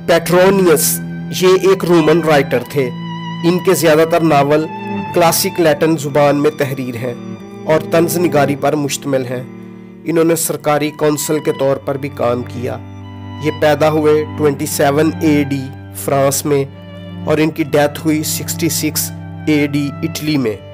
पेट्रोनियस ये एक Roman writer थे। इनके ज़्यादातर नावल क्लासिक लैटिन ज़ुबान में तहरीर हैं और तंज़ निगारी पर मुश्तमिल हैं। इन्होंने सरकारी कौंसल के तौर पर भी काम किया। ये पैदा हुए 27 AD फ्रांस में और इनकी डेथ हुई 66 AD इटली में।